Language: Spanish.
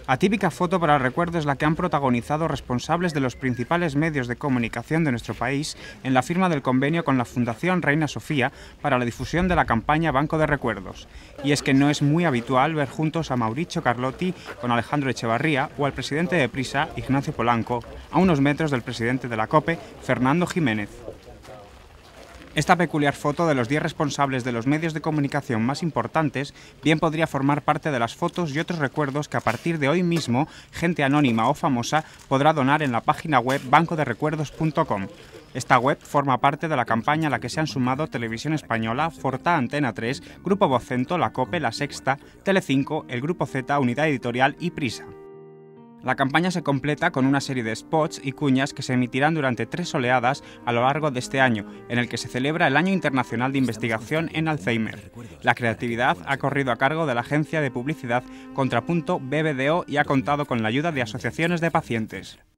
Atípica foto para el recuerdo es la que han protagonizado responsables de los principales medios de comunicación de nuestro país en la firma del convenio con la Fundación Reina Sofía para la difusión de la campaña Banco de Recuerdos. Y es que no es muy habitual ver juntos a Mauricio Carlotti con Alejandro Echevarría o al presidente de Prisa, Ignacio Polanco, a unos metros del presidente de la COPE, Fernando Jiménez. Esta peculiar foto de los 10 responsables de los medios de comunicación más importantes bien podría formar parte de las fotos y otros recuerdos que a partir de hoy mismo gente anónima o famosa podrá donar en la página web bancoderecuerdos.com. Esta web forma parte de la campaña a la que se han sumado Televisión Española, Forta, Antena 3, Grupo Vocento, La COPE, La Sexta, Telecinco, el Grupo Z, Unidad Editorial y Prisa. La campaña se completa con una serie de spots y cuñas que se emitirán durante 3 oleadas a lo largo de este año, en el que se celebra el Año Internacional de Investigación en Alzheimer. La creatividad ha corrido a cargo de la agencia de publicidad Contrapunto BBDO y ha contado con la ayuda de asociaciones de pacientes.